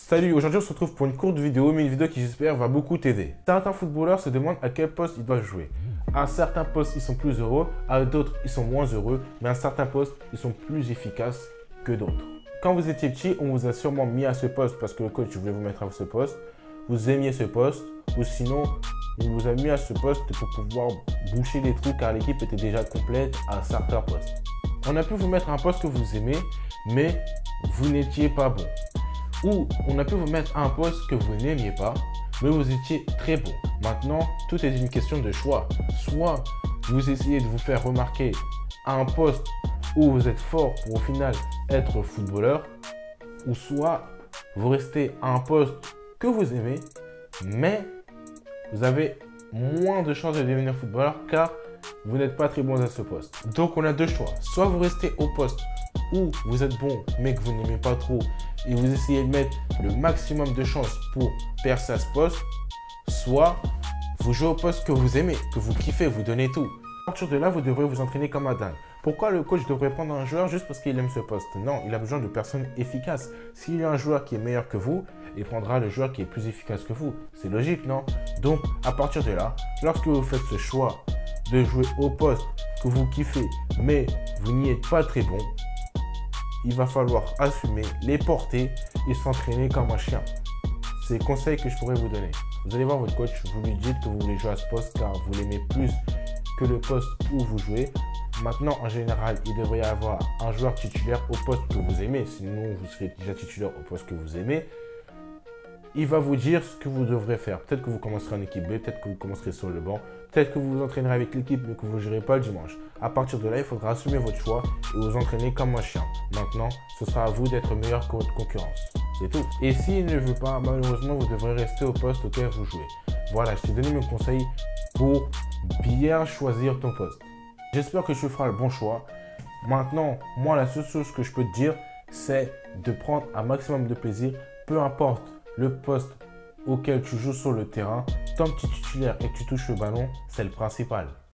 Salut, aujourd'hui on se retrouve pour une courte vidéo, mais une vidéo qui j'espère va beaucoup t'aider. Certains footballeurs se demandent à quel poste ils doivent jouer. À certains postes ils sont plus heureux, à d'autres ils sont moins heureux, mais à certains postes ils sont plus efficaces que d'autres. Quand vous étiez petit, on vous a sûrement mis à ce poste parce que le coach voulait vous mettre à ce poste. Vous aimiez ce poste, ou sinon on vous a mis à ce poste pour pouvoir boucher les trous car l'équipe était déjà complète à certains postes. On a pu vous mettre à un poste que vous aimez, mais vous n'étiez pas bon. Ou on a pu vous mettre à un poste que vous n'aimiez pas, mais vous étiez très bon. Maintenant, tout est une question de choix. Soit vous essayez de vous faire remarquer à un poste où vous êtes fort pour au final être footballeur, ou soit vous restez à un poste que vous aimez, mais vous avez moins de chances de devenir footballeur car vous n'êtes pas très bon à ce poste. Donc on a deux choix. Soit vous restez au poste où vous êtes bon mais que vous n'aimez pas trop et vous essayez de mettre le maximum de chances pour percer à ce poste, soit vous jouez au poste que vous aimez, que vous kiffez, vous donnez tout. À partir de là, vous devrez vous entraîner comme un dingue. Pourquoi le coach devrait prendre un joueur juste parce qu'il aime ce poste? Non, il a besoin de personnes efficaces. S'il y a un joueur qui est meilleur que vous, il prendra le joueur qui est plus efficace que vous. C'est logique, non? Donc, à partir de là, lorsque vous faites ce choix de jouer au poste que vous kiffez, mais vous n'y êtes pas très bon, il va falloir assumer, les porter et s'entraîner comme un chien. C'est les conseils que je pourrais vous donner. Vous allez voir votre coach, vous lui dites que vous voulez jouer à ce poste car vous l'aimez plus que le poste où vous jouez. Maintenant, en général, il devrait y avoir un joueur titulaire au poste que vous aimez. Sinon, vous serez déjà titulaire au poste que vous aimez. Il va vous dire ce que vous devrez faire. Peut-être que vous commencerez en équipe B, peut-être que vous commencerez sur le banc, peut-être que vous vous entraînerez avec l'équipe mais que vous ne jouerez pas le dimanche. À partir de là, il faudra assumer votre choix et vous entraîner comme un chien. Maintenant, ce sera à vous d'être meilleur que votre concurrence. C'est tout. Et s'il ne veut pas, malheureusement, vous devrez rester au poste auquel vous jouez. Voilà, je t'ai donné mes conseils pour bien choisir ton poste. J'espère que tu feras le bon choix. Maintenant, moi, la seule chose que je peux te dire, c'est de prendre un maximum de plaisir, peu importe le poste auquel tu joues sur le terrain. Tant que tu es titulaire et que tu touches le ballon, c'est le principal.